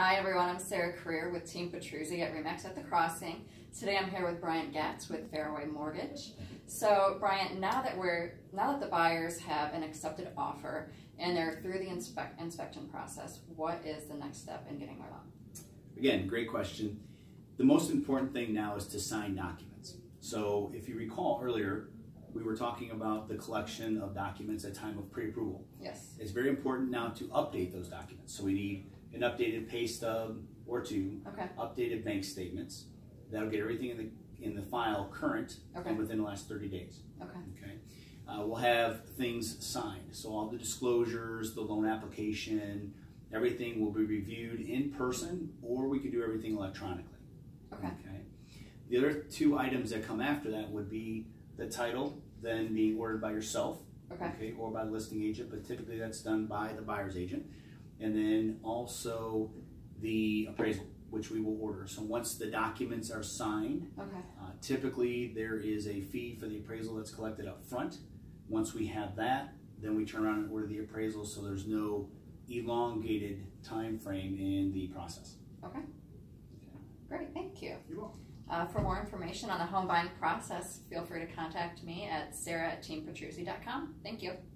Hi everyone, I'm Sarah Career with Team Petruzzi at Remax at the Crossing. Today I'm here with Bryant Gatz with Fairway Mortgage. So Bryant, now that the buyers have an accepted offer and they're through the inspection process, what is the next step in getting their loan? Again, great question. The most important thing now is to sign documents. So if you recall earlier, we were talking about the collection of documents at time of pre-approval. Yes. It's very important now to update those documents. So we need an updated pay stub or two, okay, updated bank statements. That'll get everything in the file current, okay, and within the last 30 days. Okay. Okay. We'll have things signed. So all the disclosures, the loan application, everything will be reviewed in person, or we could do everything electronically. Okay. Okay. The other two items that come after that would be the title, then being ordered by yourself, okay, or by the listing agent, but typically that's done by the buyer's agent. And then also the appraisal, which we will order. So once the documents are signed, okay, typically there is a fee for the appraisal that's collected up front. Once we have that, then we turn around and order the appraisal, so there's no elongated time frame in the process. Okay. Great, thank you. You're welcome. For more information on the home buying process, feel free to contact me at sarah@teampetruzzi.com. Thank you.